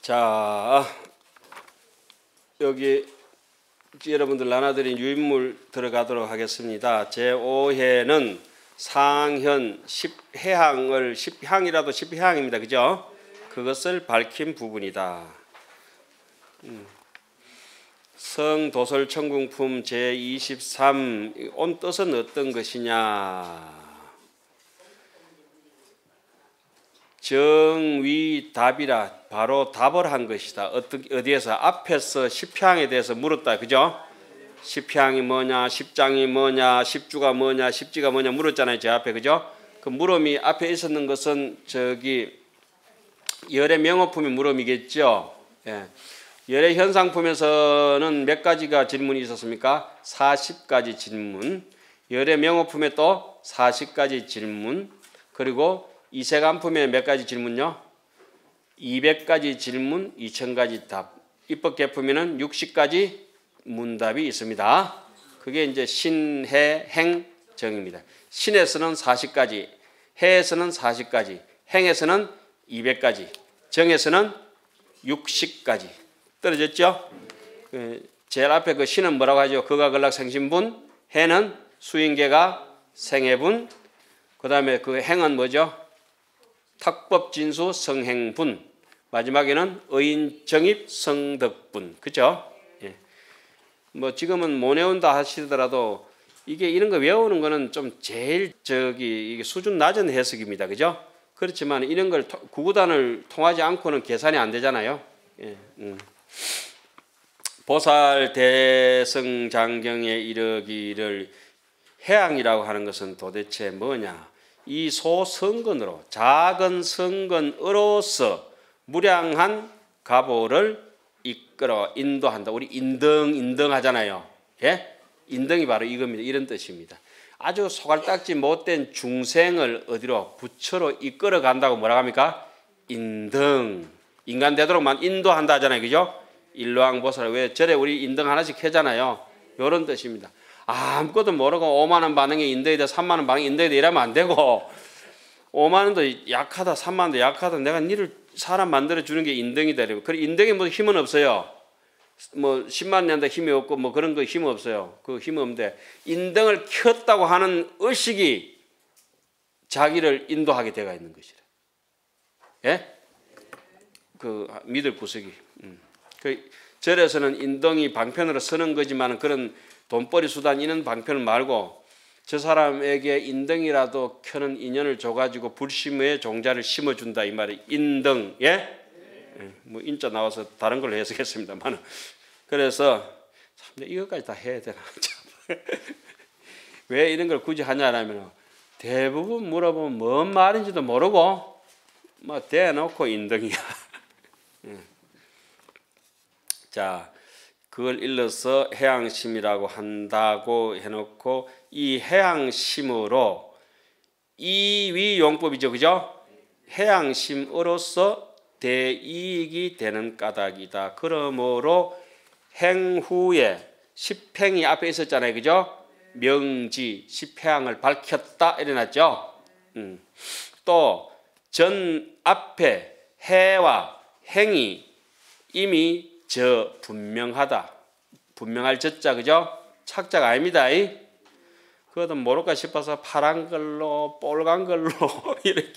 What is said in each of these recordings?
자, 여기 여러분들 나눠드린 유인물 들어가도록 하겠습니다. 제5회는 상현 10해항을 10향이라도 10해항입니다. 그죠? 그것을 밝힌 부분이다. 성도설천궁품 제23 온 뜻은 어떤 것이냐? 정위답이라 바로 답을 한 것이다. 어디에서? 앞에서 십향에 대해서 물었다. 그죠? 십향이 뭐냐, 십장이 뭐냐, 십주가 뭐냐, 십지가 뭐냐 물었잖아요. 제 앞에. 그죠? 그 물음이 앞에 있었는 것은 저기 열의 명호품의 물음이겠죠. 예. 열의 현상품에서는 몇 가지가 질문이 있었습니까? 40가지 질문. 열의 명호품에 또 40가지 질문. 그리고 이세간품에 몇 가지 질문요? 200가지 질문, 2000가지 답. 입법계품에는 60가지 문답이 있습니다. 그게 이제 신해, 행, 정입니다. 신에서는 40가지, 해에서는 40가지, 행에서는 200가지, 정에서는 60가지. 떨어졌죠? 제일 앞에 그 신은 뭐라고 하죠? 극악을락생신분, 해는 수인계가 생해분, 그 다음에 그 행은 뭐죠? 탁법진수 성행분, 마지막에는 의인정입 성덕분. 그죠? 예. 뭐 지금은 못 외운다 하시더라도 이게 이런 거 외우는 거는 좀 제일 이게 수준 낮은 해석입니다. 그죠? 그렇지만 이런 걸 구구단을 통하지 않고는 계산이 안 되잖아요. 예. 보살 대성장경에 이르기를 해양이라고 하는 것은 도대체 뭐냐? 이 소성근으로 작은 성근으로서 무량한 가보를 이끌어 인도한다. 우리 인등 하잖아요. 예? 인등이 바로 이겁니다. 이런 뜻입니다. 아주 소갈딱지 못된 중생을 어디로? 부처로 이끌어 간다고 뭐라고 합니까? 인등. 인간 되도록만 인도한다 하잖아요. 그죠? 일로왕보살. 왜 절에 우리 인등 하나씩 하잖아요. 이런 뜻입니다. 아무것도 모르고 5만 원 반응에 인덕이 돼 3만 원 반응에 인덕이 돼 이러면 안 되고 5만 원도 약하다 3만 원도 약하다 내가 니를 사람 만들어 주는 게 인덕이다 이러고. 그래 인덕에 무슨 힘은 없어요. 뭐 10만 원 낸다 힘이 없고 뭐 그런 거 힘은 없어요. 그 힘은 없는데 인덕을 켰다고 하는 의식이 자기를 인도하게 되어 있는 것이래. 예? 그 믿을 구석이. 그 절에서는 인덕이 방편으로 서는 거지만 그런 돈벌이 수단 이런 방편을 말고 저 사람에게 인등이라도 켜는 인연을 줘가지고 불심의 종자를 심어준다 이 말이 인등. 예? 뭐 인자 나와서 다른 걸로 해석했습니다만 그래서 참 이것까지 다 해야 되나 왜 이런 걸 굳이 하냐라면 대부분 물어보면 뭔 말인지도 모르고 뭐 대놓고 인등이야. 자. 그걸 일러서 해양심이라고 한다고 해놓고 이 해양심으로 이위용법이죠. 그죠? 해양심으로서 대이익이 되는 까닭이다. 그러므로 행후에 십행이 앞에 있었잖아요. 그죠? 명지 십해양을 밝혔다 이래놨죠. 또 전 앞에 해와 행이 이미 분명하다. 분명할 저자 그죠? 착자가 아닙니다. 그것도 모를까 싶어서 파란 걸로 빨간 걸로 이렇게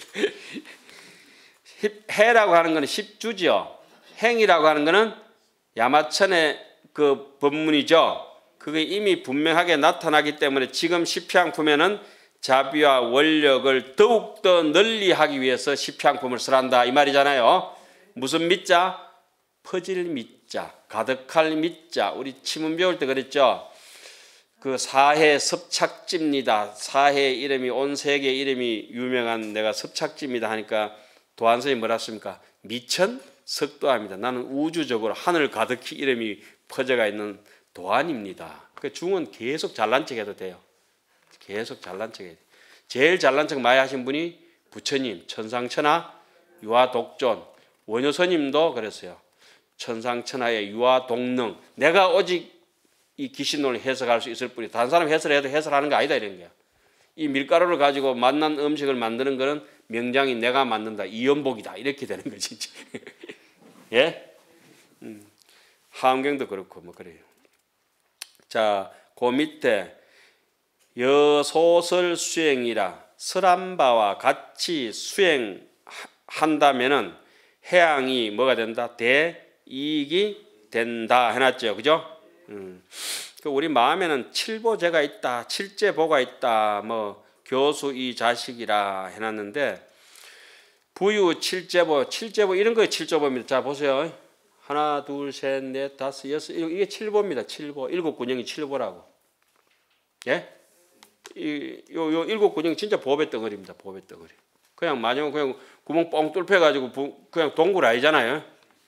해라고 하는 것은 십주죠. 행이라고 하는 것은 야마천의 그 법문이죠. 그게 이미 분명하게 나타나기 때문에 지금 십향품에는 자비와 원력을 더욱더 널리하기 위해서 십향품을 쓰란다 이 말이잖아요. 무슨 밑자? 퍼질 밑자, 가득할 밑자. 우리 치문 배울 때 그랬죠. 그 사해 섭착지입니다. 사해 이름이 온 세계 이름이 유명한 내가 섭착지입니다 하니까 도안선이 뭐라 했습니까? 미천 석도합니다. 나는 우주적으로 하늘 가득히 이름이 퍼져가 있는 도안입니다. 그 중은 계속 잘난 척해도 돼요. 계속 잘난 척해야 돼요. 제일 잘난 척 많이 하신 분이 부처님, 천상천하, 유화독존, 원효스님도 그랬어요. 천상천하의 유화동능. 내가 오직 이 기신론을 해석할 수 있을 뿐이 다른 사람 해설해도 해설하는 거 아니다 이런 거야. 이 밀가루를 가지고 맛난 음식을 만드는 거는 명장이 내가 만든다. 이연복이다. 이렇게 되는 거지. 예? 하암경도 그렇고 뭐 그래요. 자, 그 밑에 여소설 수행이라 설한 바와 같이 수행한다면은 해양이 뭐가 된다? 대이익이 된다 해놨죠, 그죠? 우리 마음에는 칠보제가 있다, 칠제보가 있다, 뭐 교수 이 자식이라 해놨는데 부유 칠제보, 칠제보 이런 거에 칠제보입니다. 자 보세요. 하나, 둘, 셋, 넷, 다섯, 여섯, 이게 칠보입니다. 칠보, 일곱 군영이 칠보라고. 예? 요 일곱 군영 진짜 보배 덩어리입니다. 보배 덩어리. 그냥 마지막 그냥 구멍 뻥 뚫혀 가지고 그냥 동굴 아니잖아요.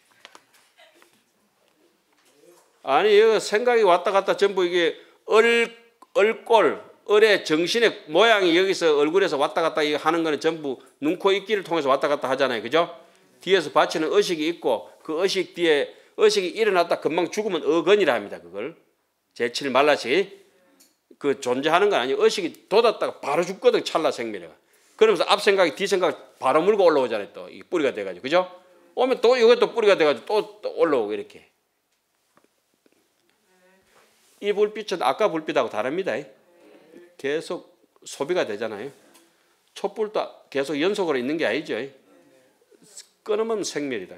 아니 이거 생각이 왔다 갔다 전부 이게 얼꼴 얼의 정신의 모양이 여기서 얼굴에서 왔다 갔다 하는 거는 전부 눈, 코, 입기를 통해서 왔다 갔다 하잖아요. 그죠? 뒤에서 받치는 의식이 있고 그 의식 뒤에 의식이 일어났다 금방 죽으면 어건이라 합니다. 그걸 제칠 말라시 그 존재하는 건 아니에요. 의식이 돋았다가 바로 죽거든. 찰나 생멸이가. 그러면서 앞 생각이 뒤 생각 바로 물고 올라오잖아요. 또 이 뿌리가 돼가지고 그죠? 오면 또 이것도 뿌리가 돼가지고 또 올라오고 이렇게. 이 불빛은 아까 불빛하고 다릅니다. 계속 소비가 되잖아요. 촛불도 계속 연속으로 있는 게 아니죠. 끊으면 생멸이다.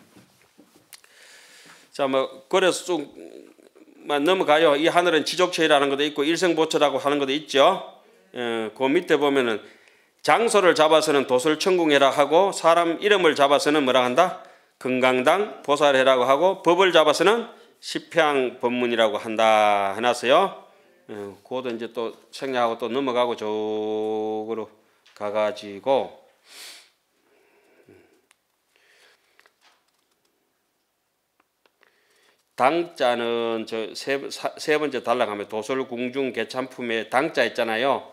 자, 뭐 그래서 좀만 넘어가요. 이 하늘은 지족체라는 것도 있고 일생보처라고 하는 것도 있죠. 그 밑에 보면은 장소를 잡아서는 도설천궁해라 하고 사람 이름을 잡아서는 뭐라 한다? 금강당 보살해라고 하고 법을 잡아서는 십향법문이라고 한다 해놨어요. 그것도 이제 또 생략하고 또 넘어가고 저으로 가가지고 당자는 저 세 번째 단락하면 도설궁중 개참품에 당자 있잖아요.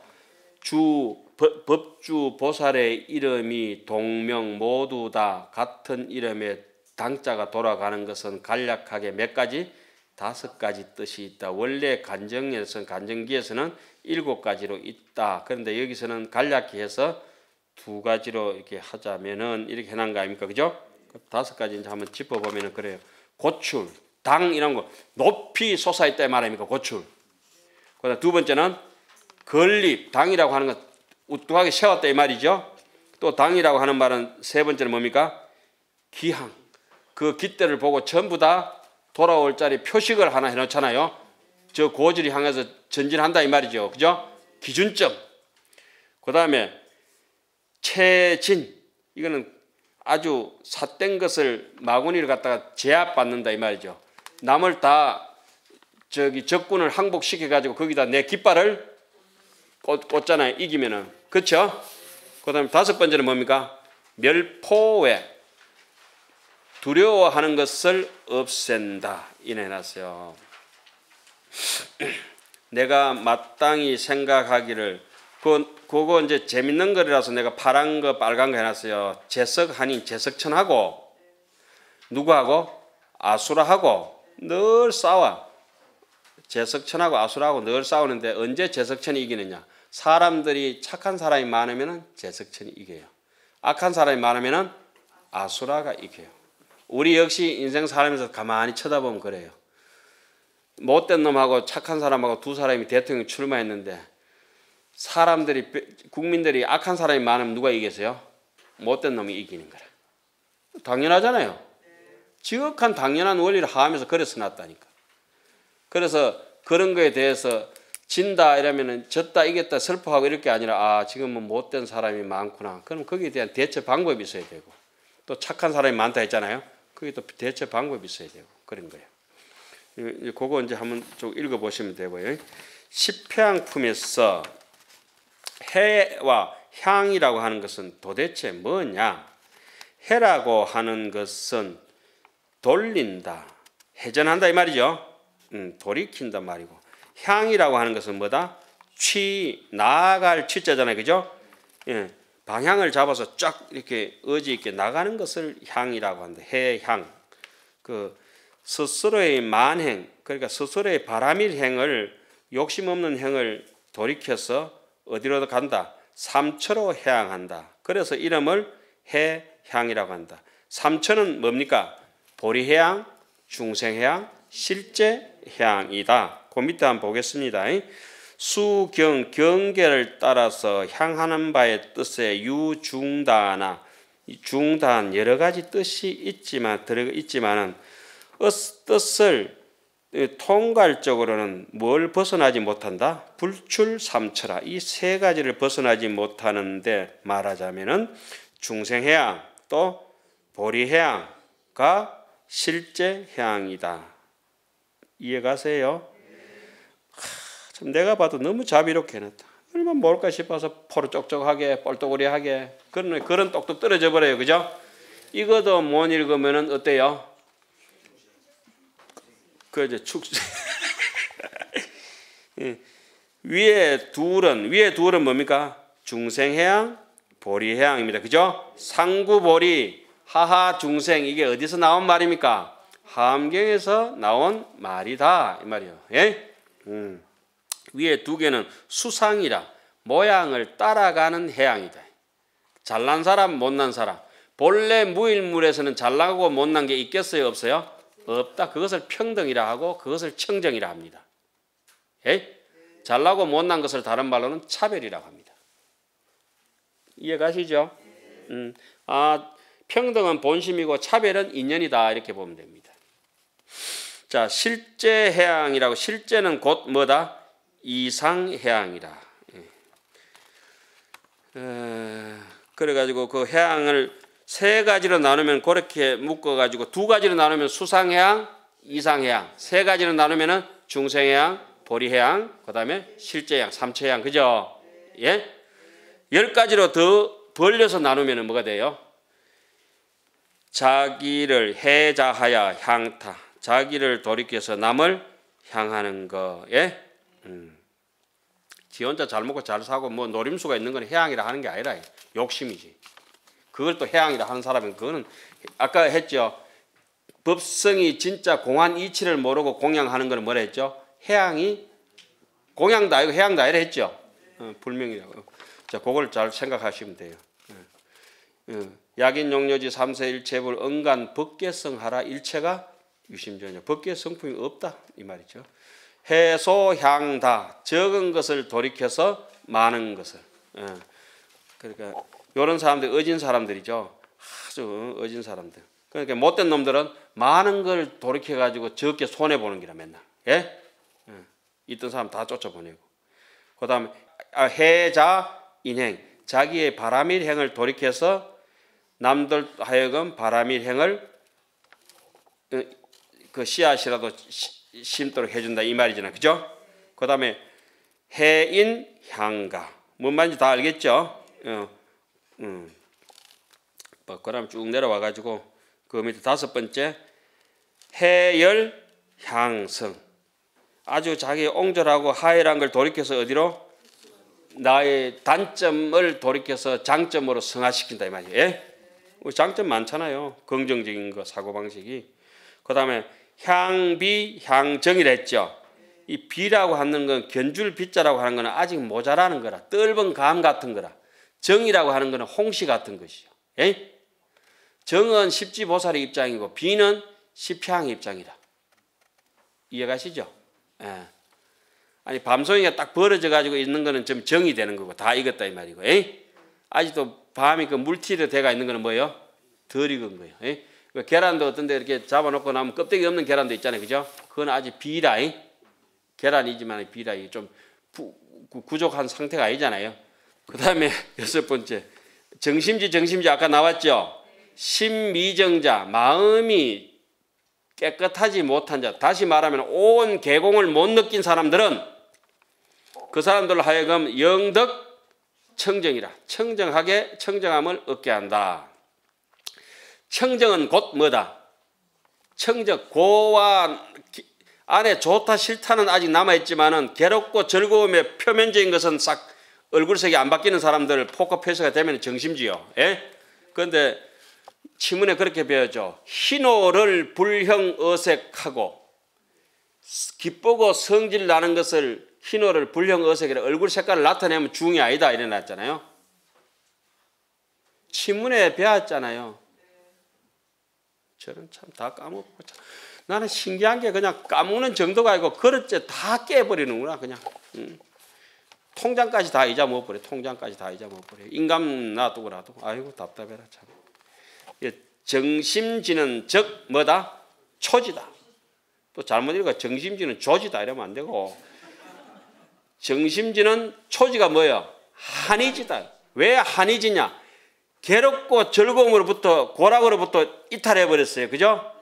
법주 보살의 이름이 동명 모두 다 같은 이름의 당자가 돌아가는 것은 간략하게 몇 가지? 5가지 뜻이 있다. 원래 간정기에서는 7가지로 있다. 그런데 여기서는 간략히 해서 2가지로 이렇게 하자면은 이렇게 해놓은 거 아닙니까? 그죠? 5가지 이제 한번 짚어보면은 그래요. 고출, 당 이런 거 높이 솟아있다 말입니까? 고출. 그다음 두 번째는 건립, 당이라고 하는 것 우뚝하게 세웠다 이 말이죠. 또 당이라고 하는 말은 세 번째는 뭡니까? 기항. 그 깃대를 보고 전부 다 돌아올 자리 표식을 하나 해놓잖아요. 저 고지를 향해서 전진한다 이 말이죠. 그죠? 기준점. 그 다음에 체진. 이거는 아주 삿된 것을 마구니를 갖다가 제압받는다 이 말이죠. 남을 다 적군을 항복시켜 가지고 거기다 내 깃발을 꽂잖아요. 이기면은. 그렇죠? 그 다음에 5번째는 뭡니까? 멸포외. 두려워하는 것을 없앤다. 이내놨어요. 내가 마땅히 생각하기를 그거 이제 재밌는 거라서 내가 파란 거 빨간 거 해놨어요. 제석한인 제석천하고 누구하고? 아수라하고 늘 싸워. 제석천하고 아수라하고 늘 싸우는데 언제 제석천이 이기느냐? 사람들이 착한 사람이 많으면 제석천이 이겨요. 악한 사람이 많으면 아수라가 이겨요. 우리 역시 인생 살면서 가만히 쳐다보면 그래요. 못된 놈하고 착한 사람하고 두 사람이 대통령 출마했는데 국민들이 악한 사람이 많으면 누가 이기겠어요? 못된 놈이 이기는 거라. 당연하잖아요. 지극한 당연한 원리를 하면서 그래서 놨다니까. 그래서 그런 거에 대해서 진다 이러면은 졌다 이겼다 슬퍼하고 이럴 게 아니라 지금은 못된 사람이 많구나. 그럼 거기에 대한 대처 방법이 있어야 되고 또 착한 사람이 많다 했잖아요. 그게 또 대처 방법이 있어야 되고 그런 거예요. 그거 이제 한번 좀 읽어보시면 되고요. 십향품에서 해와 향이라고 하는 것은 도대체 뭐냐? 해라고 하는 것은 돌린다, 회전한다 이 말이죠. 돌이킨다 말이고 향이라고 하는 것은 뭐다? 나아갈 취자잖아요, 그죠? 예. 방향을 잡아서 쫙 이렇게 의지 있게 나가는 것을 향이라고 한다. 해향. 그 스스로의 만행, 그러니까 스스로의 바람일 행을 욕심 없는 행을 돌이켜서 어디로도 간다. 삼처로 해양한다. 그래서 이름을 해향이라고 한다. 삼처는 뭡니까? 보리해양, 중생해양, 실제해양이다. 그 밑에 한번 보겠습니다. 수경 경계를 따라서 향하는 바의 뜻에 유중다나 중단 여러 가지 뜻이 있지만은 뜻을 통괄적으로는 뭘 벗어나지 못한다? 불출삼철하 이 세 가지를 벗어나지 못하는데 말하자면은 중생해양 또 보리해양과 실제해양이다. 이해가세요? 참 내가 봐도 너무 자비롭게 해놨다. 얼마나 모를까 싶어서 포로 쪽쪽하게 뻘떡우리하게 그런 똑똑 떨어져 버려요. 그죠? 이것도 못 읽으면은 어때요? 그 이제 위에 둘은 뭡니까? 중생해양, 보리해양입니다. 그죠? 상구보리, 하하 중생 이게 어디서 나온 말입니까? 함경에서 나온 말이다 이 말이에요. 예? 위에 두 개는 수상이라 모양을 따라가는 해양이다. 잘난 사람, 못난 사람. 본래 무일물에서는 잘나고 못난 게 있겠어요, 없어요? 없다. 그것을 평등이라 하고 그것을 청정이라 합니다. 예? 잘나고 못난 것을 다른 말로는 차별이라고 합니다. 이해가시죠? 평등은 본심이고 차별은 인연이다 이렇게 보면 됩니다. 자, 실제해양이라고 실제는 곧 뭐다? 이상해양이라. 그래가지고 그 해양을 세 가지로 나누면 그렇게 묶어가지고 두 가지로 나누면 수상해양, 이상해양, 세 가지로 나누면은 중생해양, 보리해양, 그 다음에 실제해양, 삼체해양, 그죠? 예? 10가지로 더 벌려서 나누면은 뭐가 돼요? 자기를 해자하야 향타, 자기를 돌이켜서 남을 향하는 거, 예? 지 혼자 잘 먹고 잘 사고 뭐 노림수가 있는 건 해양이라 하는 게 아니라 욕심이지. 그걸 또 해양이라 하는 사람은 그거는 아까 했죠. 법성이 진짜 공한 이치를 모르고 공양하는 거는 뭐라 했죠? 해양이 공양도 아니고 해양도 아니라 했죠. 불명이라고. 자, 그걸 잘 생각하시면 돼요. 약인용료지 3세 일체불 언간 법계성하라 일체가 유심전혀. 법계 성품이 없다 이 말이죠. 해소향다 적은 것을 돌이켜서 많은 것을. 그러니까 이런 사람들 어진 사람들이죠. 아주 어진 사람들. 그러니까 못된 놈들은 많은 걸 돌이켜 가지고 적게 손해 보는 기라 맨날. 예? 있던 사람 다 쫓아보내고. 그다음에 해자 인행 자기의 바람일 행을 돌이켜서 남들 하여금 바람일 행을 그 씨앗이라도 심도록 해준다 이 말이잖아요. 그죠? 그 다음에 해인 향가 뭔 말인지 다 알겠죠? 그럼 쭉 내려와 가지고 그 밑에 5번째 해열 향성 아주 자기 옹졸하고 하열한 걸 돌이켜서 어디로? 나의 단점을 돌이켜서 장점으로 승화시킨다 이 말이에요. 예? 장점 많잖아요. 긍정적인 거 사고방식이. 그 다음에 향비, 향정이라 했죠. 이 비라고 하는 건 견줄 비자라고 하는 거는 아직 모자라는 거라. 떫은 감 같은 거라. 정이라고 하는 거는 홍시 같은 것이요. 예? 정은 십지보살의 입장이고 비는 십향의 입장이다. 이해가시죠? 예. 아니 밤송이가 딱 벌어져 가지고 있는 거는 좀 정이 되는 거고 다 익었다 이 말이고. 예? 아직도 밤이 그 물티로 돼가 있는 거는 뭐예요? 덜 익은 거예요. 예? 계란도 어떤데 이렇게 잡아놓고 나면 껍데기 없는 계란도 있잖아요. 그죠? 그건 아직 비라. 계란이지만 비라. 좀 부족한 상태가 아니잖아요. 그 다음에 6번째. 정심지 아까 나왔죠? 심미정자 마음이 깨끗하지 못한 자. 다시 말하면 온 계공을 못 느낀 사람들은 그 사람들로 하여금 영덕 청정이라. 청정함을 얻게 한다. 청정은 곧 뭐다? 청정, 고와 안에 좋다 싫다는 아직 남아있지만은 괴롭고 즐거움의 표면적인 것은 싹 얼굴색이 안 바뀌는 사람들 포커 페이스가 되면 정심지요. 예? 그런데 치문에 그렇게 배워죠. 희노를 불형 어색하고 기쁘고 성질 나는 것을 희노를 불형 어색이라 얼굴 색깔을 나타내면 중이 아니다 이래 놨잖아요. 치문에 배웠잖아요. 저는 참 다 까먹고 참. 나는 신기한 게 그냥 까먹는 정도가 아니고 그릇째 다 깨버리는구나 그냥. 통장까지 다 잊어먹어버려. 통장까지 다 잊어먹어버려. 인감 놔두고라도 아이고 답답해라 참. 정심지는 적 뭐다? 초지다. 또 잘못 읽어 정심지는 조지다 이러면 안 되고 정심지는 초지가 뭐예요? 한이지다. 왜 한이지냐? 괴롭고 즐거움으로부터 고락으로부터 이탈해 버렸어요. 그죠?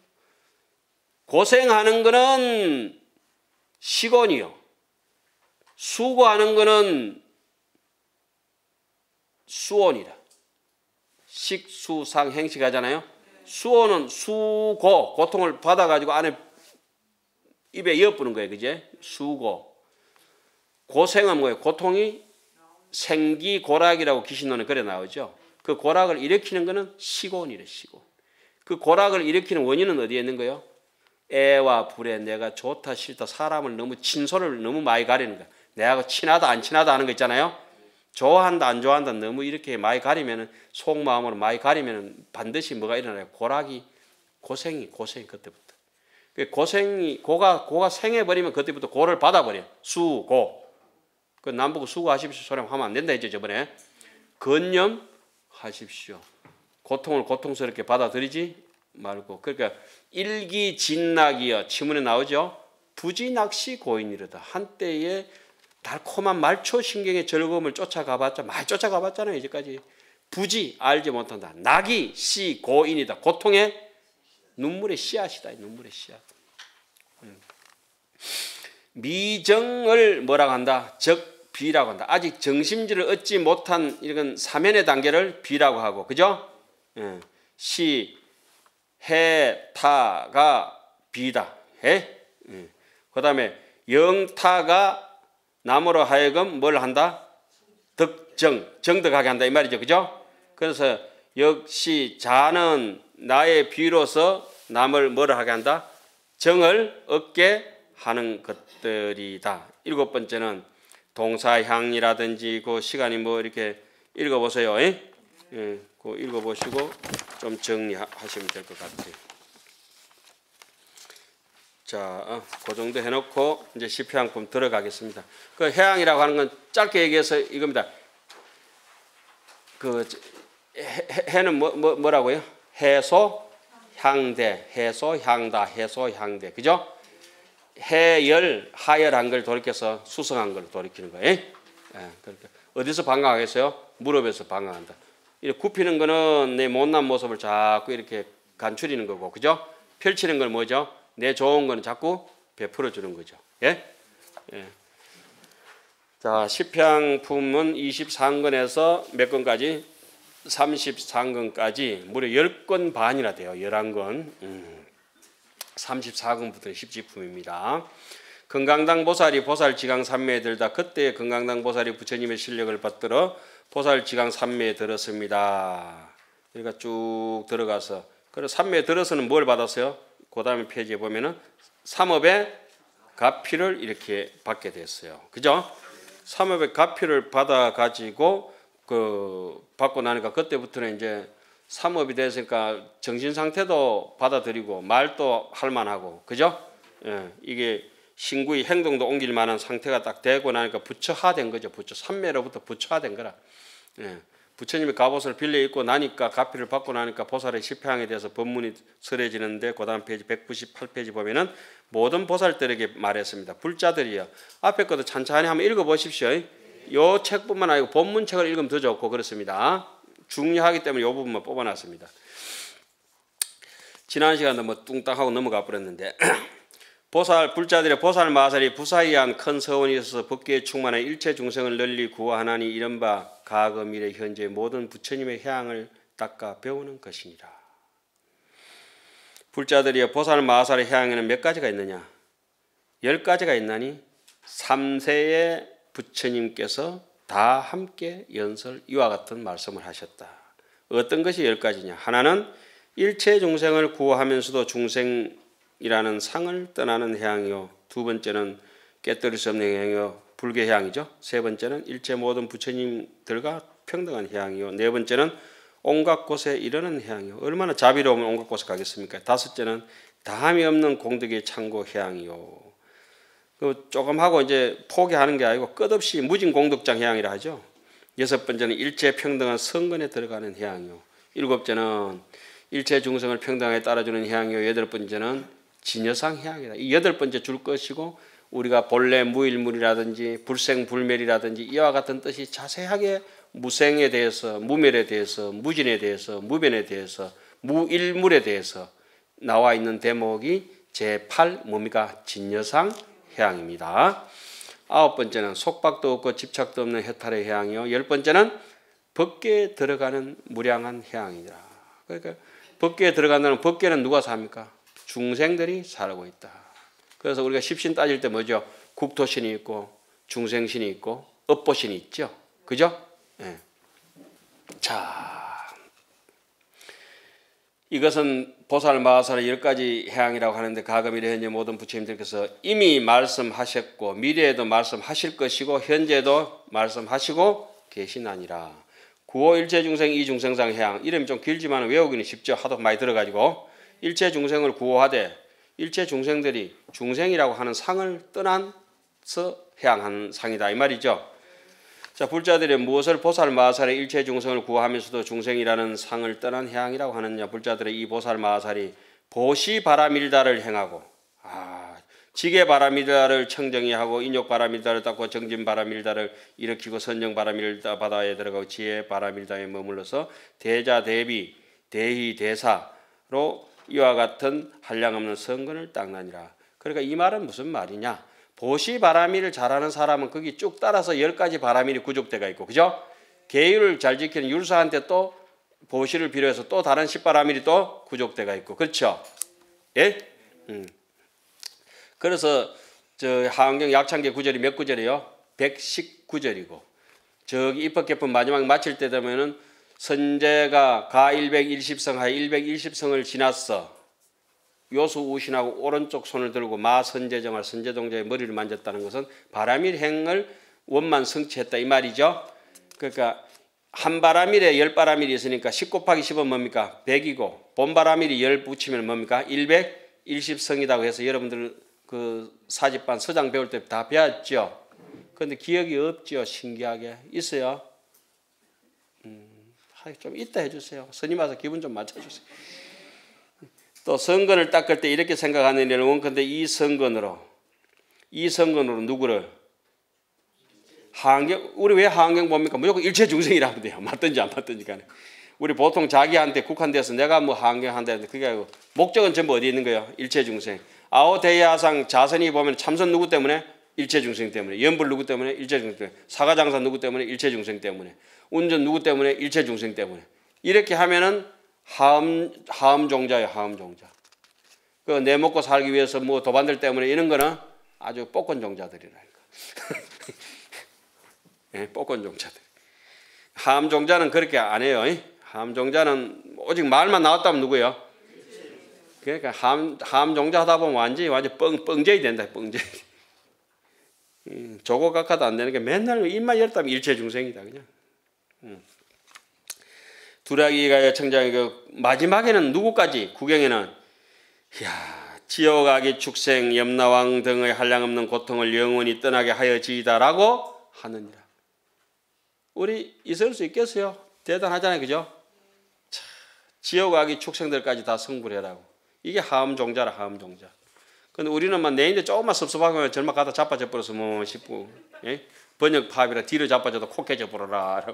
고생하는 거는 시곤이요. 수고하는 거는 수온이다. 식수상 행식 하잖아요. 수온은 수고, 고통을 받아가지고 안에 입에 이어부는 거예요. 그제? 수고. 고생은 뭐예요? 고통이 생기고락이라고 귀신론에 그래 나오죠. 그 고락을 일으키는 거는 시곤이래, 시곤. 그 고락을 일으키는 원인은 어디에 있는 거예요? 애와 불에 내가 좋다 싫다 사람을 너무 친소를 너무 많이 가리는 거야. 내하고 친하다 안 친하다 하는 거 있잖아요. 좋아한다 안 좋아한다 너무 이렇게 많이 가리면은 속마음으로 많이 가리면은 반드시 뭐가 일어나요? 고락이 고생이 그때부터. 고생이 고가 생해버리면 그때부터 고를 받아버려. 수고. 그 남보고 수고하십시오 소리 하면 안 된다 했죠 저번에. 건념하십시오. 고통을 고통스럽게 받아들이지 말고. 그러니까 일기진낙이여 치문에 나오죠. 부지낚시 고인이르다. 한때에 달콤한 말초신경의 즐거움을 쫓아가봤자 많이 쫓아가봤잖아요 이제까지. 부지 알지 못한다. 낙이 시 고인이다. 고통의 눈물의 씨앗이다. 눈물의 씨앗. 미정을 뭐라고 한다? 적비라고 한다. 아직 정심지를 얻지 못한 이런 사면의 단계를 비라고 하고, 그죠? 시, 해, 타가 비다. 해. 그 다음에 영타가 남으로 하여금 뭘 한다? 득정, 정득하게 한다 이 말이죠. 그죠? 그래서 역시 자는 나의 비로서 남을 뭐를 하게 한다? 정을 얻게 하는 것들이다. 7번째는 동사향이라든지 그 시간이 뭐 이렇게 읽어보세요. 그 읽어보시고 좀 정리하시면 될 것 같아요. 자, 그 정도 해놓고 이제 시편품 들어가겠습니다. 그 해양이라고 하는 건 짧게 얘기해서 이겁니다. 그 해는 뭐라고요? 해소, 향대, 해소, 향다, 해소, 향대, 그죠? 해열, 하열한 걸 돌이켜서 수성한 걸 돌이키는 거예요. 그러니까 어디서 방황하겠어요? 무릎에서 방황한다. 이렇게 굽히는 거는 내 못난 모습을 자꾸 이렇게 간추리는 거고, 그죠? 펼치는 건 뭐죠? 내 좋은 거는 자꾸 베풀어 주는 거죠. 예? 자, 시편품은 23권에서 몇 권까지? 33권까지 무려 10권 반이나 돼요. 11권. 34권부터 10지품입니다. 금강당 보살이 보살지강 산매에 들다 그때 금강당 보살이 부처님의 실력을 받들어 보살지강 산매에 들었습니다. 그러니까 쭉 들어가서 그래서 산매에 들어서는 뭘 받았어요? 그 다음에 페이지에 보면은 삼업의 가피를 이렇게 받게 됐어요. 그죠? 삼업의 가피를 받아 가지고 받고 나니까 그때부터는 이제 삼업이 됐으니까 정신 상태도 받아들이고 말도 할 만하고, 그죠? 이게 신구의 행동도 옮길 만한 상태가 딱 되고 나니까 부처화된 거죠. 부처 삼매로부터 부처화된 거라. 부처님의 갑옷을 빌려 입고 나니까 가피를 받고 나니까 보살의 시패향에 대해서 법문이 설해지는데 그 다음 페이지 198페이지 보면은 모든 보살들에게 말했습니다. 불자들이여 앞에 것도 찬찬히 한번 읽어보십시오. 이 책뿐만 아니고 본문책을 읽으면 더 좋고 그렇습니다. 중요하기 때문에 이 부분만 뽑아놨습니다. 지난 시간에 뭐 뚱땅하고 넘어가 버렸는데 불자들의 보살 마살이 부사이한 큰 서원이 있어서 법계에 충만한 일체 중생을 널리 구하나니 이런 바 과거 미래 현재 모든 부처님의 향을 닦아 배우는 것이니라. 불자들이 보살 마살의 향에는 몇 가지가 있느냐? 10가지가 있나니 3세의 부처님께서 다 함께 연설 이와 같은 말씀을 하셨다. 어떤 것이 10가지냐? 하나는 일체 중생을 구하면서도 중생이라는 상을 떠나는 향이요. 두 번째는 깨뜨릴 수 없는 향이요. 불교 향이죠. 세 번째는 일체 모든 부처님들과 평등한 향이요. 네 번째는 온갖 곳에 이르는 해양이요. 얼마나 자비로우면 온갖 곳에 가겠습니까? 다섯째는 다함이 없는 공덕의 창고 해양이요. 그 조금 하고 이제 포기하는 게 아니고 끝없이 무진 공덕장 해양이라 하죠. 여섯 번째는 일체 평등한 성근에 들어가는 해양이요. 일곱째는 일체 중생을 평등하게 따라주는 해양이요. 여덟 번째는 진여상 해양이다. 이 여덟 번째 줄 것이고 우리가 본래 무일물이라든지 불생불멸이라든지 이와 같은 뜻이 자세하게 무생에 대해서, 무멸에 대해서, 무진에 대해서, 무변에 대해서, 무일물에 대해서 나와 있는 대목이 제8 뭡니까? 진여상 해양입니다. 아홉 번째는 속박도 없고 집착도 없는 해탈의 해양이요. 열 번째는 법계에 들어가는 무량한 해양이다. 그러니까 법계에 들어간다는 법계는 누가 삽니까? 중생들이 살고 있다. 그래서 우리가 십신 따질 때 뭐죠? 국토신이 있고 중생신이 있고 업보신이 있죠. 그죠? 네. 자, 이것은 보살, 마하살의 10가지 해양이라고 하는데 가금 미래 현재 모든 부처님들께서 이미 말씀하셨고 미래에도 말씀하실 것이고 현재도 말씀하시고 계시나니라. 구호 일체 중생 이중생상 해양. 이름이 좀 길지만 외우기는 쉽죠. 하도 많이 들어가지고 일체 중생을 구호하되 일체 중생들이 중생이라고 하는 상을 떠나서 해양하는 상이다 이 말이죠. 자, 불자들이 무엇을 보살 마하살의 일체 중생을 구하면서도 중생이라는 상을 떠난 해양이라고 하느냐. 불자들의 이 보살 마하살이 보시바라밀다를 행하고 지게바라밀다를 청정히 하고 인욕바라밀다를 닦고 정진바라밀다를 일으키고 선정바라밀다 바다에 들어가고 지혜바라밀다에 머물러서 대자 대비 대희 대사로 이와 같은 한량없는 성근을 닦나니라. 그러니까 이 말은 무슨 말이냐. 보시바라밀을 잘하는 사람은 거기 쭉 따라서 10가지 바라밀이 구족대가 있고, 그죠? 계율을 잘 지키는 율사한테 또 보시를 비롯해서 또 다른 10바라밀이 또 구족대가 있고, 그렇죠? 예? 그래서 저 하안경 약창계 구절이 몇 구절이에요? 119절이고, 저기 입법개품 마지막 마칠 때 되면은 선제가 가 110성 하에 110성을 지났어. 요수 우신하고 오른쪽 손을 들고 마 선제정할 선제동자의 머리를 만졌다는 것은 바라밀 행을 원만 성취했다 이 말이죠. 그러니까 한 바라밀에 10바라밀이 있으니까 10 곱하기 10은 뭡니까? 100이고 본바라밀이 10 붙이면 뭡니까? 110성이라고 해서 여러분들 그 사집반 서장 배울 때 다 배웠죠. 그런데 기억이 없죠. 신기하게. 있어요? 좀 이따 해주세요. 스님 와서 기분 좀 맞춰주세요. 또 성근을 닦을 때 이렇게 생각하는 일은 원컨대 이 성근으로 누구를 하안경, 우리 왜 하안경 봅니까? 무조건 일체 중생이라 하면 돼요. 맞든지 안 맞든지 간에. 우리 보통 자기한테 국한돼서 내가 뭐 하안경 한다는데 그게 아니고 목적은 전부 어디에 있는 거예요? 일체 중생. 아오대야상 자선이 보면 참선 누구 때문에? 일체 중생 때문에. 연불 누구 때문에? 일체 중생 때문에. 사가장사 누구 때문에? 일체 중생 때문에. 운전 누구 때문에? 일체 중생 때문에. 이렇게 하면은 하음종자예요. 하음종자. 그 내 먹고 살기 위해서 뭐 도반들 때문에 이런 거는 아주 복권종자들이라니까. 네, 복권종자들. 하음종자는 그렇게 안 해요. 하음종자는 오직 말만 나왔다면 누구예요? 그러니까 하음종자 하다 보면 완전히 뻥제이 된다. 뻥제이. 조고각화도 안 되는 게 맨날 입만 열었다면 일체중생이다 그냥. 두라기가 청장의 그 마지막에는 누구까지 구경에는 지옥악의 축생 염라왕 등의 한량없는 고통을 영원히 떠나게 하여지이다라고 하느니라. 우리 있을 수 있겠어요? 대단하잖아요, 그죠? 지옥악의 축생들까지 다 성불해라고. 이게 하음종자라 하음종자. 근데 우리는 막 내인데 조금만 섭섭하면 절마 가다 자빠져 버려서 뭐 싶고, 예? 번역 파업이라 뒤로 자빠져도 코 깨져 버려라.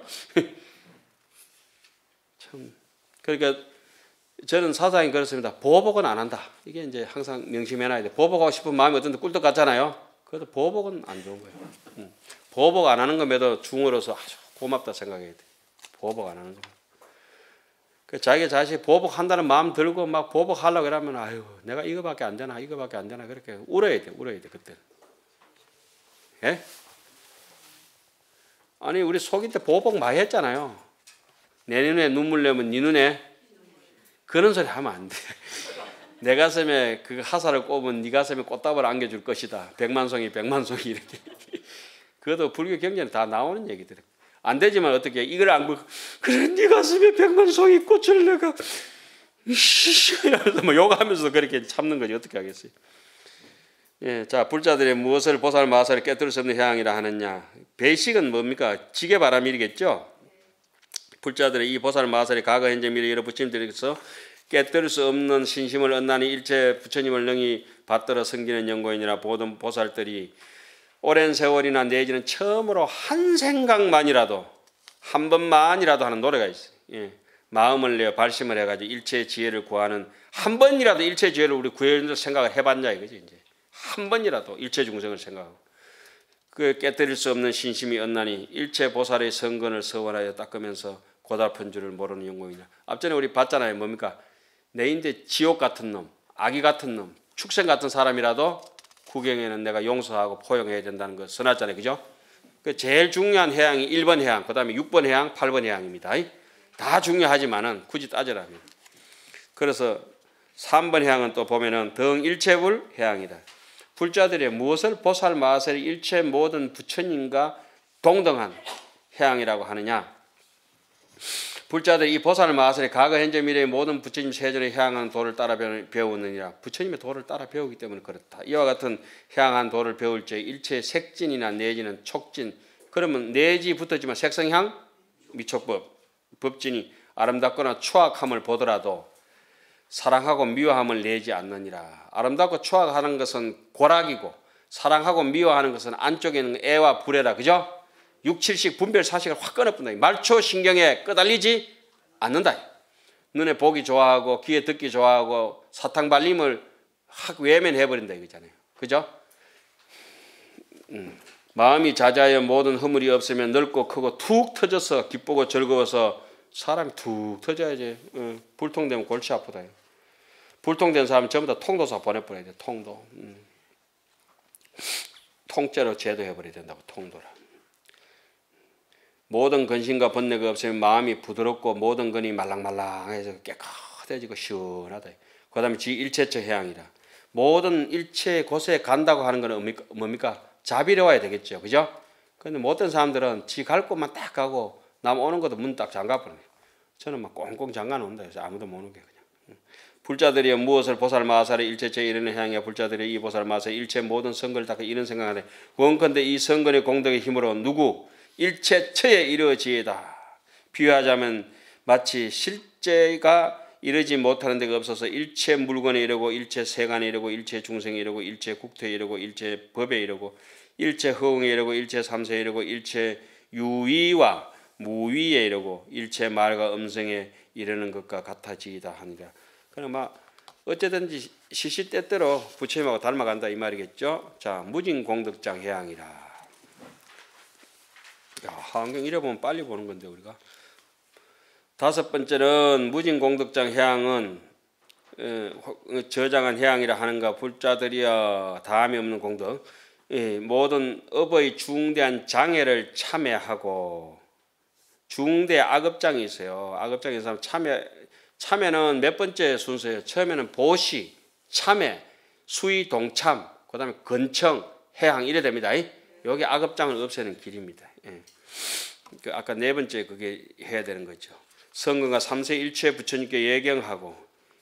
참. 그러니까 저는 사상이 그렇습니다. 보복은 안 한다. 이게 이제 항상 명심해놔야 돼. 보복하고 싶은 마음이 어떤데 꿀떡 같잖아요. 그래도 보복은 안 좋은 거예요. 보복 안 하는 것에도 중으로서 아주 고맙다 생각해야 돼. 보복 안 하는 거. 자기 자신이 보복한다는 마음 들고 막 보복하려고 그러면 아유 내가 이거밖에 안 되나 이거밖에 안 되나 그렇게 울어야 돼 그때는. 예? 아니 우리 속일 때 보복 많이 했잖아요. 내 눈에 눈물 내면 네 눈에 그런 소리 하면 안 돼. 내 가슴에 그 화살을 꼽으면 네 가슴에 꽃다발을 안겨줄 것이다. 백만송이 이렇게. 그것도 불교 경전에 다 나오는 얘기들. 안 되지만 어떻게 이걸 안 보고 그래 네 가슴에 100만 송이 꽃을 내가 이러면서 뭐 욕하면서 그렇게 참는 거지 어떻게 하겠어요. 예, 자 불자들의 무엇을 보살 마살을 깨뜨릴 수 없는 향이라 하느냐. 베이식은 뭡니까? 지게바람일이겠죠. 불자들의 이 보살 마살의 과거 현재 미래 여러 부처님들에게서 깨뜨릴 수 없는 신심을 얻나니 일체 부처님을 능히 받들어 섬기는 연고인이라 모든 보살들이 오랜 세월이나 내지는 처음으로 한 생각만이라도 한 번만이라도 하는 노래가 있어요. 예. 마음을 내어 발심을 해가지고 일체 지혜를 구하는 한 번이라도 일체 지혜를 우리 구해줄 생각을 해봤냐 이거지. 이제 한 번이라도 일체 중생을 생각하고 그 깨뜨릴 수 없는 신심이 얻나니 일체 보살의 성근을 서원하여 닦으면서 고달픈 줄을 모르는 연고이냐. 앞전에 우리 봤잖아요. 뭡니까? 내인데 지옥 같은 놈, 아기 같은 놈, 축생 같은 사람이라도 구경에는 내가 용서하고 포용해야 된다는 거 써놨잖아요. 그죠? 그 제일 중요한 해양이 1번 해양, 그 다음에 6번 해양, 8번 해양입니다. 다 중요하지만은 굳이 따지라면. 그래서 3번 해양은 또 보면은 덩일체불 해양이다. 불자들의 무엇을 보살 마살 일체 모든 부처님과 동등한 해양이라고 하느냐. 불자들이 이 보살 마살의 과거 현재 미래의 모든 부처님 세전에 향한 도를 따라 배우느니라. 부처님의 도를 따라 배우기 때문에 그렇다. 이와 같은 향한 도를 배울 때 일체 색진이나 내지는 촉진. 그러면 내지 붙었지만 색성향 미촉법 법진이 아름답거나 추악함을 보더라도 사랑하고 미워함을 내지 않느니라. 아름답고 추악하는 것은 고락이고 사랑하고 미워하는 것은 안쪽에 있는 애와 불애라. 그죠? 6, 7식 분별 사식을 확 끊어뿐다. 말초 신경에 끄달리지 않는다. 눈에 보기 좋아하고 귀에 듣기 좋아하고 사탕 발림을 확 외면해버린다 이거잖아요. 그죠? 마음이 자자하여 모든 허물이 없으면 넓고 크고 툭 터져서 기쁘고 즐거워서 사람이 툭 터져야지. 불통되면 골치 아프다. 불통된 사람 전부 다 통도사 보내버려야 돼. 통도. 통째로 제도해버려야 된다고. 통도라. 모든 근심과 번뇌가 없으면 마음이 부드럽고 모든 근이 말랑말랑해서 깨끗해지고 시원하다. 그 다음에 지 일체처 해양이라. 모든 일체 곳에 간다고 하는 건 뭡니까? 자비로워야 되겠죠. 그죠? 근데 못된 사람들은 지 갈 곳만 딱 가고 남 오는 것도 문 딱 잠가버려요. 저는 막 꽁꽁 잠가놓는다 해서 아무도 못 오게 그냥. 불자들이 무엇을 보살 마살의 일체처에 이르는 향이야. 불자들이 이 보살 마살의 일체 모든 선근을 닦아 이런 생각하네. 원컨대 이 선근의 공덕의 힘으로 누구? 일체처에 이르지이다. 비유하자면 마치 실제가 이르지 못하는 데가 없어서 일체 물건에 이르고 일체 세간에 이르고 일체 중생에 이르고 일체 국토에 이르고 일체 법에 이르고 일체 허응에 이르고 일체 삼세에 이르고 일체 유위와 무위에 이르고 일체 말과 음성에 이르는 것과 같아지이다 하니라. 그럼 막 어쨌든지 시시때때로 부처님하고 닮아간다 이 말이겠죠. 자, 무진공덕장 해양이라. 야, 하안경 이래 보면 빨리 보는 건데 우리가. 다섯 번째는 무진공덕장 해양은 저장한 해양이라 하는가. 불자들이여 다함이 없는 공덕. 모든 업의 중대한 장애를 참여하고 중대 악업장이 있어요. 악업장에서 참여는 몇 번째 순서예요. 처음에는 보시, 참여, 수의, 동참, 그 다음에 근청, 해양 이래 됩니다. 여기 악업장을 없애는 길입니다. 아까 네 번째 그게 해야 되는 거죠. 성근과 삼세 일체 부처님께 예경하고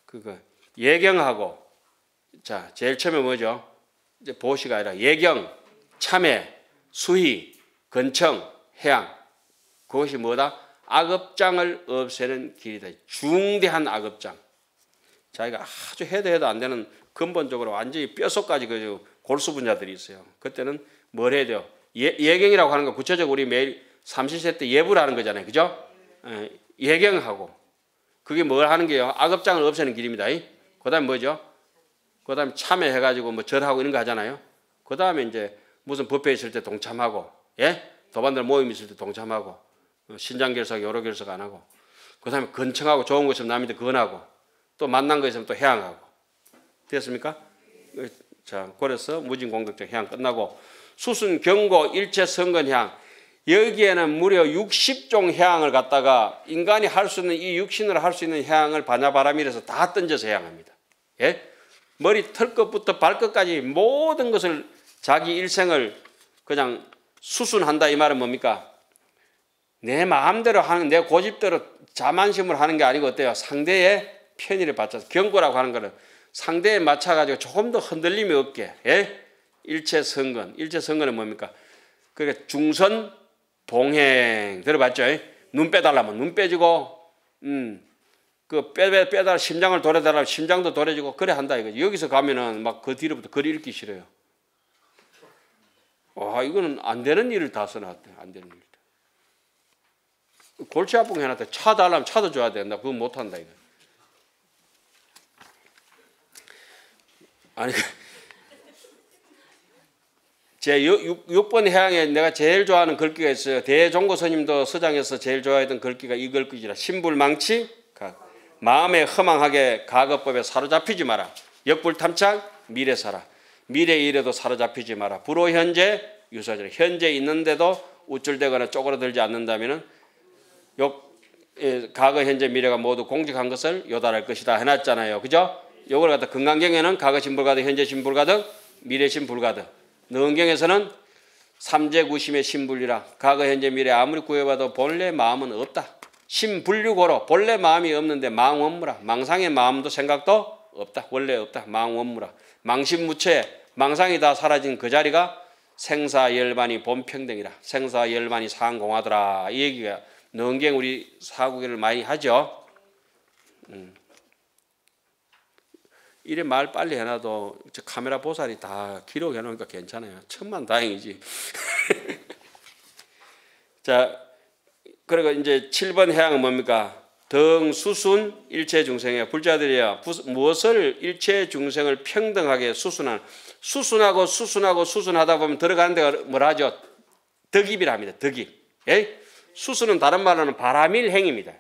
예경하고 자 제일 처음에 뭐죠? 이제 보시가 아니라 예경, 참여, 수희, 근청, 해양. 그것이 뭐다? 악업장을 없애는 길이다. 중대한 악업장. 자기가 아주 해도 안 되는 근본적으로 완전히 뼛속까지 그 골수 분자들이 있어요. 그때는 뭘 해야 돼요? 예경이라고 하는 거 구체적으로 우리 매일 삼시세 때 예불 하는 거잖아요. 그죠? 예경하고 그게 뭘 하는 게요? 악업장을 없애는 길입니다. 그 다음에 뭐죠? 그 다음에 참여해가지고 뭐 절하고 이런 거 하잖아요. 그 다음에 이제 무슨 법회 있을 때 동참하고, 예? 도반들 모임 있을 때 동참하고, 신장결석, 요로결석 안 하고, 그 다음에 근청하고 좋은 거 있으면 남한테 근하고, 또 만난 거 있으면 또 해양하고. 됐습니까? 자, 그래서 무진공덕장 해양 끝나고, 수순, 경고, 일체 성근해양. 여기에는 무려 60종 해양을 갖다가 인간이 할 수 있는 이 육신으로 할 수 있는 해양을 바냐바라밀에서 다 던져서 해양합니다. 예? 머리 털끝부터 발끝까지 모든 것을 자기 일생을 그냥 수순한다 이 말은 뭡니까? 내 마음대로 하는, 내 고집대로 자만심을 하는 게 아니고 어때요? 상대의 편의를 받쳐서 경고라고 하는 거는 상대에 맞춰가지고 조금 더 흔들림이 없게, 예? 일체성근. 일체성근은 뭡니까? 그러니까 중선 봉행 들어봤죠? 눈 빼달라면 눈 빼주고, 그 빼달라 심장을 도려달라면 심장도 도려주고 그래 한다 이거지. 여기서 가면은 막 그 뒤로부터 글 읽기 싫어요. 이거는 안 되는 일을 다 써놨대. 안 되는 일. 골치 아픈 거 해놨대. 차 달라면 차도 줘야 된다. 그건 못 한다 이거. 아니 제 6번 해양에 내가 제일 좋아하는 글귀가 있어요. 대종고 스님도 서장에서 제일 좋아했던 글귀가 이 글귀지라. 신불망치 마음에 허망하게 과거법에 사로잡히지 마라. 역불탐착 미래사라. 미래 일에도 사로잡히지 마라. 불호현재 유사절. 현재 있는데도 우쭐대거나 쪼그러들지 않는다면은 과거 현재 미래가 모두 공직한 것을 요달할 것이다 해놨잖아요. 그죠? 요걸 갖다 건강경에는 과거신 불가득 현재신 불가득 미래신 불가득. 능경에서는 삼재구심의 신불이라. 과거 현재 미래 아무리 구해봐도 본래 마음은 없다. 신불류고로 본래 마음이 없는데 망원무라. 망상의 마음도 생각도 없다. 원래 없다. 망원무라. 망신무체에 망상이 다 사라진 그 자리가 생사열반이 본평등이라. 생사열반이 상공하더라. 이 얘기가 능경 우리 사구기를 많이 하죠. 이래 말 빨리 해놔도 저 카메라 보살이 다 기록해 놓으니까 괜찮아요. 천만다행이지. 자, 그리고 이제 7번 해양은 뭡니까? 덩수순 일체중생의 불자들이야 무엇을 일체중생을 평등하게 수순하고 수순하다 보면 들어가는 데가 뭐라 하죠? 덕입이라 합니다. 덕입. 예? 수순은 다른 말로는 바람일행입니다.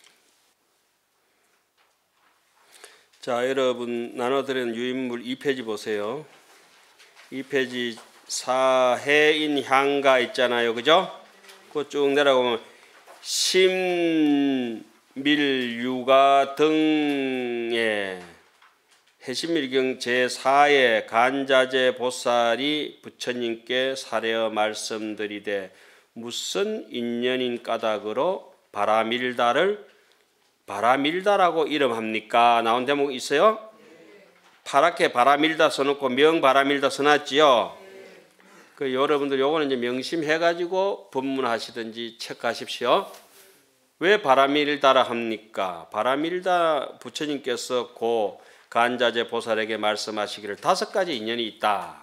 자, 여러분 나눠드린 유인물 2페이지 보세요. 2페이지 사해인향가 있잖아요. 그죠? 그거 쭉 내려가면 심밀유가 등의 해심밀경 제4의 간자재 보살이 부처님께 사려 말씀드리되 무슨 인연인 까닭으로 바라밀다라고 이름합니까? 나온 대목 있어요? 파랗게 바라밀다 써놓고 명바라밀다 써놨지요? 그 여러분들 요거는 이제 명심해가지고 법문하시든지 체크하십시오. 왜 바라밀다라 합니까? 바라밀다 부처님께서 고 간자재 보살에게 말씀하시기를 5가지 인연이 있다.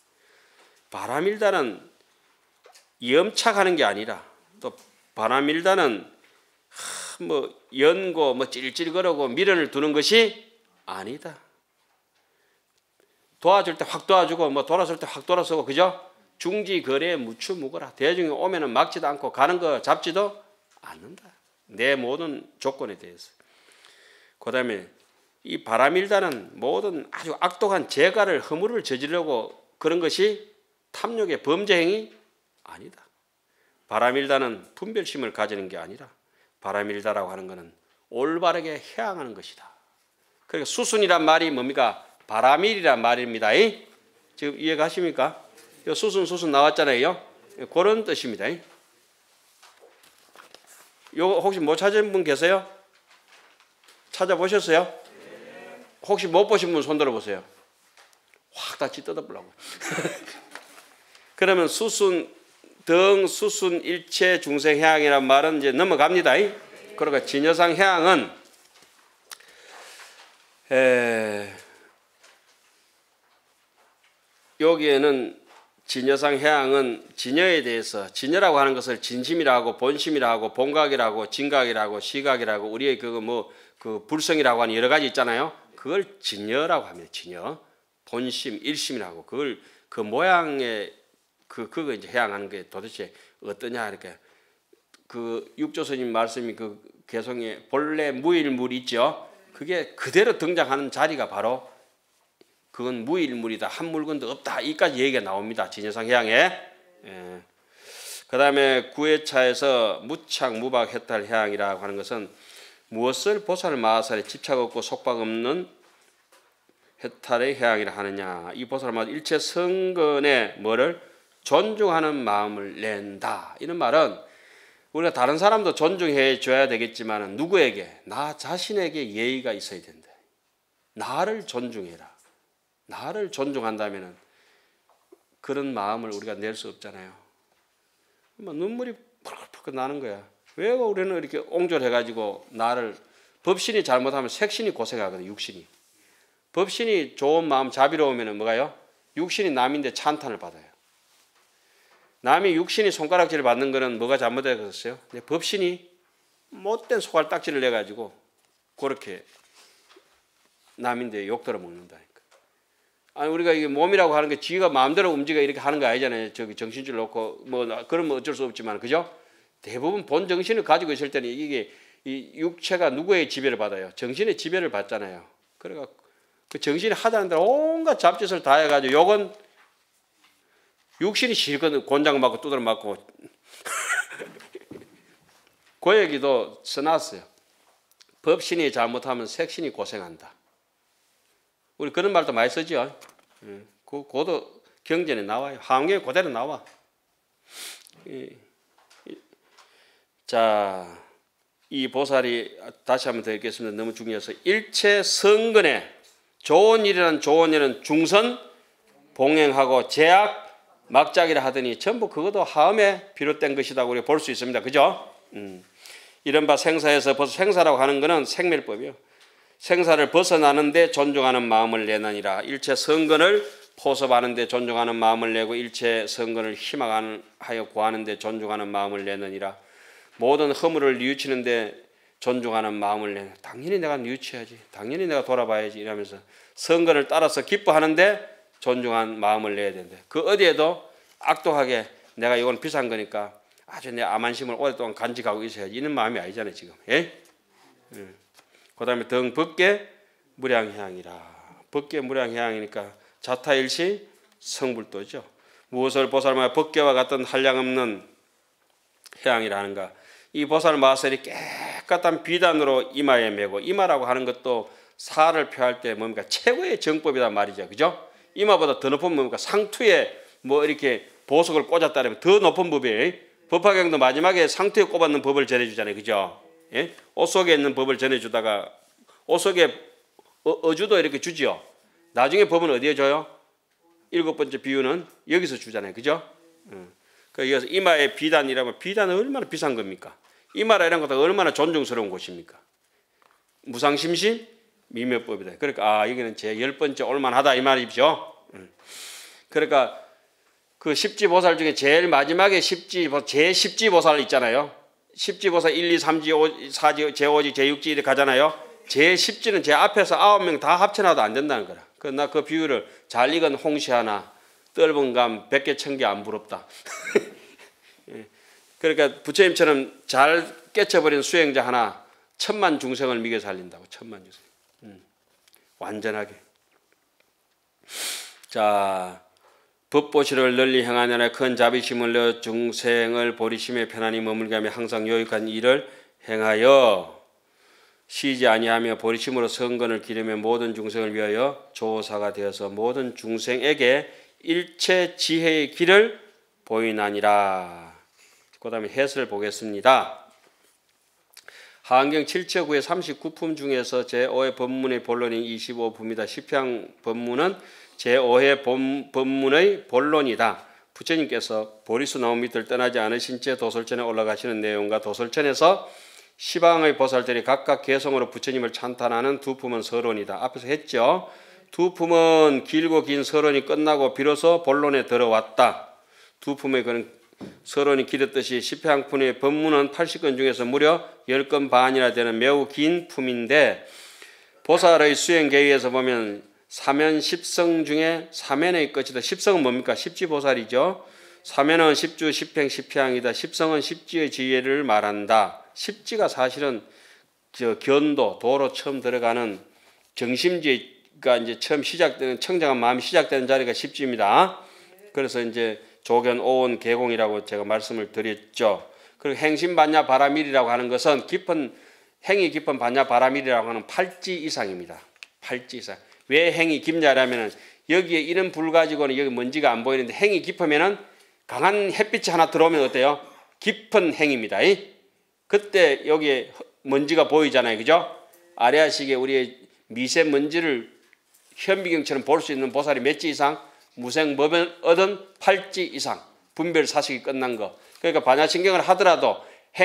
바라밀다는 염착하는 게 아니라 또 바라밀다는 뭐 연고 뭐 찔찔거리고 미련을 두는 것이 아니다. 도와줄 때 확 도와주고 뭐 돌아설 때 확 돌아서고 그죠? 중지거래에 무추무거라. 대중이 오면은 막지도 않고 가는 거 잡지도 않는다. 내 모든 조건에 대해서. 그 다음에 이 바라밀다는 모든 아주 악독한 재가를 허물을 저지르려고 그런 것이 탐욕의 범죄 행위 아니다. 바라밀다는 분별심을 가지는 게 아니라 바라밀다라고 하는 것은 올바르게 해양하는 것이다. 그러니까 수순이란 말이 뭡니까? 바라밀이란 말입니다. 지금 이해가십니까? 수순 나왔잖아요. 그런 뜻입니다. 요거 혹시 못 찾은 분 계세요? 찾아보셨어요? 혹시 못 보신 분 손 들어보세요. 확 다 찢어버리려고. 그러면 수순 일체 중생 해양이란 말은 이제 넘어갑니다. 그러니까 진여상 해양은 여기에는 진여상 해양은 진여에 대해서 진여라고 하는 것을 진심이라고 본심이라고 본각이라고 진각이라고 시각이라고 우리의 그 불성이라고 하는 여러 가지 있잖아요. 그걸 진여라고 합니다. 진여 본심 일심이라고 그걸 그 모양의 그거 이제 해양하는 게 도대체 어떠냐 이렇게 그 육조스님 말씀이 그 개성에 본래 무일물 있죠. 그게 그대로 등장하는 자리가 바로 그건 무일물이다. 한 물건도 없다. 이까지 얘기가 나옵니다. 진여상 해양에. 그 다음에 9회차에서 무착 무박 해탈 해양이라고 하는 것은 무엇을 보살 마하살에 집착 없고 속박 없는 해탈의 해양이라 하느냐. 이 보살 마하살 일체 성근에 뭐를 존중하는 마음을 낸다. 이런 말은 우리가 다른 사람도 존중해 줘야 되겠지만 누구에게? 나 자신에게 예의가 있어야 된다. 나를 존중해라. 나를 존중한다면 그런 마음을 우리가 낼 수 없잖아요. 눈물이 펄펄 나는 거야. 왜 우리는 이렇게 옹졸해가지고 나를, 법신이 잘못하면 색신이 고생하거든. 육신이. 법신이 좋은 마음 자비로우면 뭐가요? 육신이 남인데 찬탄을 받아요. 남이 육신이 손가락질을 받는 거는 뭐가 잘못되었어요? 법신이 못된 손가락딱지를 내가지고 그렇게 남인데 욕 들어 먹는다니까. 아니 우리가 이게 몸이라고 하는 게 지가 마음대로 움직여 이렇게 하는 거 아니잖아요. 저기 정신줄 놓고 뭐 그러면 어쩔 수 없지만, 그죠? 대부분 본 정신을 가지고 있을 때는 이게 이 육체가 누구의 지배를 받아요? 정신의 지배를 받잖아요. 그래가 그 정신이 하자는 대로 온갖 잡짓을 다 해가지고 욕은 육신이 실컷 곤장 맞고 두드러 맞고 그 얘기도 써놨어요. 법신이 잘못하면 색신이 고생한다. 우리 그런 말도 많이 쓰죠. 그도 경전에 나와요. 한경에 그대로 나와. 자, 이 보살이 다시 한번 더 읽겠습니다. 너무 중요해서 일체 성근에 좋은 일은 중선 봉행하고 제약 막작이라 하더니 전부 그것도 하음에 비롯된 것이라고 우리가 볼 수 있습니다. 그죠? 이른바 생사에서 벌써 생사라고 하는 것은 생멸법이요. 생사를 벗어나는데 존중하는 마음을 내느니라. 일체 성근을 포섭하는데 존중하는 마음을 내고 일체 성근을 희망하여 구하는데 존중하는 마음을 내느니라. 모든 허물을 뉘우치는데 존중하는 마음을 내는. 당연히 내가 뉘우쳐야지. 당연히 내가 돌아봐야지. 이러면서 성근을 따라서 기뻐하는데 존중한 마음을 내야 된다. 그 어디에도 악독하게 내가 이건 비싼 거니까 아주 내 암안심을 오랫동안 간직하고 있어야지. 이런 마음이 아니잖아요 지금. 예? 그 다음에 등 법계 무량향이라. 법계 무량향이니까 자타일시 성불도죠. 무엇을 보살마야 법계와 같은 한량없는 향이라 하는가. 이 보살 마설이 깨끗한 비단으로 이마에 메고, 이마라고 하는 것도 사를 표할 때 뭡니까? 최고의 정법이란 말이죠. 그죠? 이마보다 더 높은 뭡니까? 상투에 뭐 이렇게 보석을 꽂았다면 더 높은 법이에요. 법화경도 마지막에 상투에 꼽았는 법을 전해주잖아요. 그죠? 예? 옷 속에 있는 법을 전해주다가 옷 속에 어주도 이렇게 주지요. 나중에 법은 어디에 줘요? 7번째 비유는 여기서 주잖아요. 그죠? 그래서 이마의 비단이라면 비단은 얼마나 비싼 겁니까? 이마라 이런 것도 얼마나 존중스러운 곳입니까? 무상심심 미묘법이다. 그러니까 여기는 제 10번째 올만하다 이 말이죠. 그러니까 그 십지보살 중에 제일 마지막에 제10지보살 있잖아요. 십지보살 1, 2, 3지, 5, 4지, 제5지, 제6지 이렇게 가잖아요. 제10지는 제 앞에서 9명 다 합쳐놔도 안 된다는 거라. 나 그 비유를 잘 익은 홍시 하나, 떫은 감 100개 1000개 안 부럽다. 그러니까 부처님처럼 잘 깨쳐버린 수행자 하나 1000만 중생을 미겨 살린다고. 1000만 중생. 완전하게. 자, 법보시를 널리 행하느라 큰 자비심을 내 중생을 보리심에 편안히 머물게 하며 항상 요익한 일을 행하여 쉬지 아니하며 보리심으로 성근을 기르며 모든 중생을 위하여 조사가 되어서 모든 중생에게 일체 지혜의 길을 보이나니라. 그 다음에 해설을 보겠습니다. 하안경 7처구의 39품 중에서 제5회 법문의 본론인 25품이다. 십향 법문은 제5회 법문의 본론이다. 부처님께서 보리수 나무 밑을 떠나지 않으신 채 도솔천에 올라가시는 내용과 도솔천에서 시방의 보살들이 각각 개성으로 부처님을 찬탄하는 두 품은 서론이다. 앞에서 했죠. 두 품은 길고 긴 서론이 끝나고 비로소 본론에 들어왔다. 두 품의 그런 서론이 길었듯이 십향품의 법문은 80건 중에서 무려 10건 반이나 되는 매우 긴 품인데, 보살의 수행 계위에서 보면 사면 십성 중에 사면의 끝이다. 십성은 뭡니까? 십지보살이죠. 사면은 십주, 십행, 십향이다. 십성은 십지의 지혜를 말한다. 십지가 사실은 견도, 도로 처음 들어가는 정심지가 이제 처음 시작되는 청정한 마음이 시작되는 자리가 십지입니다. 그래서 이제 조견, 오온, 계공이라고 제가 말씀을 드렸죠. 그리고 행심반야 바라밀이라고 하는 것은 행이 깊은 반야 바라밀이라고 하는 8지 이상입니다. 8지 이상. 왜 행이 깊냐라면 여기에 이런 불 가지고는 여기 먼지가 안 보이는데 행이 깊으면은 강한 햇빛이 하나 들어오면 어때요? 깊은 행입니다. 그때 여기에 먼지가 보이잖아요. 그죠? 아래아식에 우리의 미세먼지를 현미경처럼 볼 수 있는 보살이 몇 지 이상? 무생법은 얻은 8지 이상. 분별 사식이 끝난 거. 그러니까 반야신경을 하더라도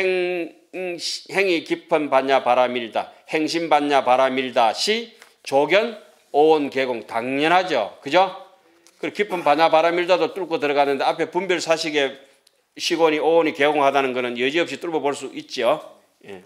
행이 깊은 반야 바라밀다. 행심 반야 바라밀다. 시 조견 오온 개공. 당연하죠. 그죠? 그리고 깊은 반야 바라밀다도 뚫고 들어가는데 앞에 분별 사식에 시곤이 오온이 개공하다는 것은 여지없이 뚫어 볼 수 있죠. 예.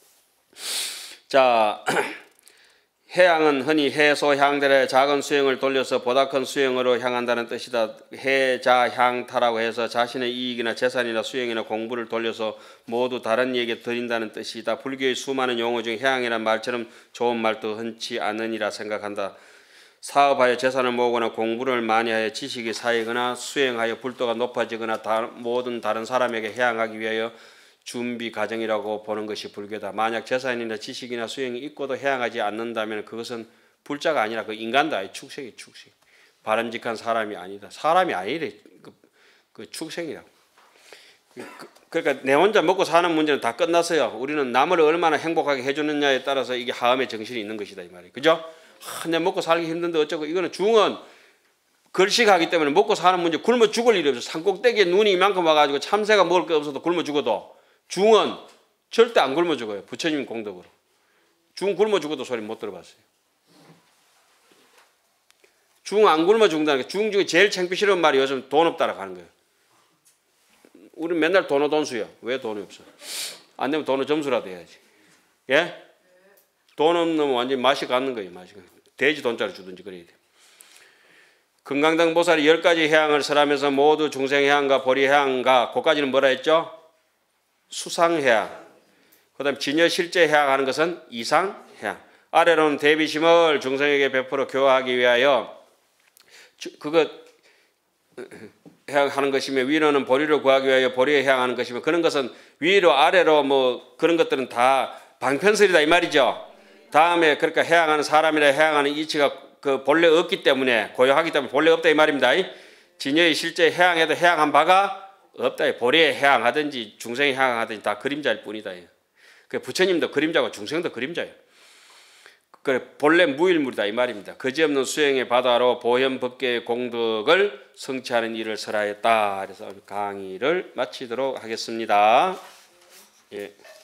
자, 해양은 흔히 해소향들의 작은 수행을 돌려서 보다 큰 수행으로 향한다는 뜻이다. 해자향타라고 해서 자신의 이익이나 재산이나 수행이나 공부를 돌려서 모두 다른 이에게 드린다는 뜻이다. 불교의 수많은 용어 중 해양이라는 말처럼 좋은 말도 흔치 않으니라 생각한다. 사업하여 재산을 모으거나 공부를 많이 하여 지식이 쌓이거나 수행하여 불도가 높아지거나 모든 다른 사람에게 해양하기 위하여 준비 과정이라고 보는 것이 불교다. 만약 재산이나 지식이나 수행이 있고도 해양하지 않는다면 그것은 불자가 아니라 그 인간다. 축생이 축생. 바람직한 사람이 아니다. 사람이 아니래. 그 축생이라고. 그러니까 내 혼자 먹고 사는 문제는 다 끝났어요. 우리는 남을 얼마나 행복하게 해주느냐에 따라서 이게 하음의 정신이 있는 것이다 이 말이에요. 그죠? 내가 먹고 살기 힘든데 어쩌고. 이거는 중은 걸식하기 때문에 먹고 사는 문제 굶어 죽을 일이 없어. 산꼭대기에 눈이 이만큼 와가지고 참새가 먹을 게 없어도 굶어 죽어도 중은 절대 안 굶어 죽어요. 부처님 공덕으로. 중 굶어 죽어도 소리 못 들어봤어요. 중 안 굶어 죽는다는 게 중 중에 제일 창피스러운 말이 요즘 돈 없다라고 하는 거예요. 우리는 맨날 돈수요. 왜 돈이 없어? 안 되면 돈을 점수라도 해야지. 예? 돈 없으면 완전히 맛이 가는 거예요. 맛이. 돼지 돈짜리 주든지 그래야 돼. 금강등 보살이 10가지 해양을 설하면서 모두 중생해양과 보리해양과 그까지는 뭐라 했죠? 수상해양. 그 다음 진여실제해양 하는 것은 이상해양. 아래로는 대비심을 중생에게 베풀어 교화하기 위하여 그것 해양하는 것이며 위로는 보리를 구하기 위하여 보리에 해양하는 것이며 그런 것은 위로 아래로 뭐 그런 것들은 다 방편설이다 이 말이죠. 다음에 그러니까 해양하는 사람이나 해양하는 이치가 그 본래 없기 때문에 고요하기 때문에 본래 없다 이 말입니다. 진여의 실제 해양에도 해양한 바가 없다. 보리에 해양하든지 중생에 해양하든지 다 그림자일 뿐이다. 그 부처님도 그림자고 중생도 그림자예요. 그래 본래 무일물이다 이 말입니다. 거지없는 수행의 바다로 보현법계의 공덕을 성취하는 일을 설하였다. 그래서 강의를 마치도록 하겠습니다. 예.